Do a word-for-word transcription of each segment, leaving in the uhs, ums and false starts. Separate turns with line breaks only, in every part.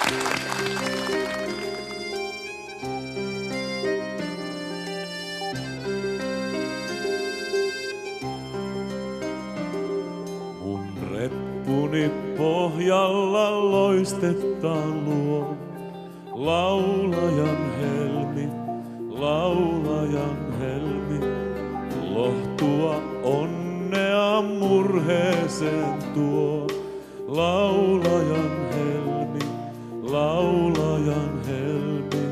Mun reppuni pohjalla loistettaan luo. Laulajan helmi, laulajan helmi, lohtua onnea murheeseen tuo. Laulajan helmi, laulajan helmi.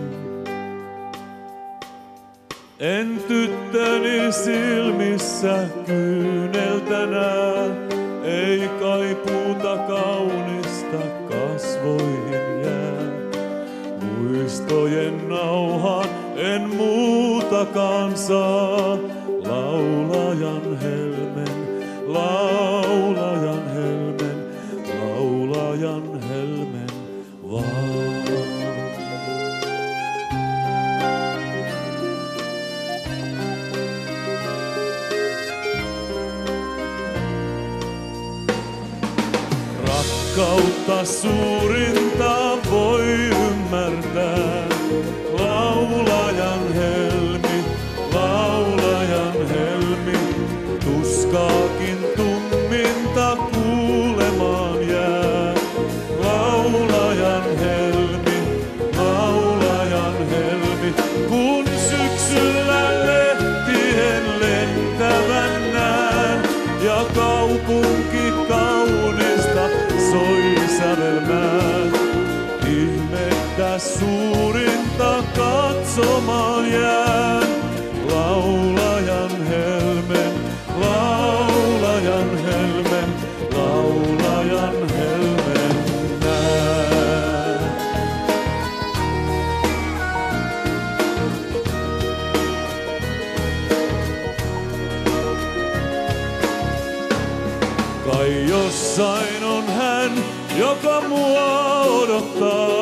En tyttöni silmissä kyyneltä näe, ei kaipuuta kaunista kasvoihin jää. Muistojen nauhaan en muutakaan saa. Laulajan helmen, laulajan helmen, laulajan helmen vaan. Rakkautta suurinta voi ymmärtää. Laulajan helmi, laulajan helmi, tuskaakin tumminta kuulemaan jää. Laulajan helmi, laulajan helmi, kun syksyllä lehtien lentävän näen ja kaupunki kaunista soi sävelmään. Ihmettä suurinta katsomaan jään. Laulajan helmen, laulajan helmen, laulajan helmen näen. Kai jossain on hän, joka mua odottaa.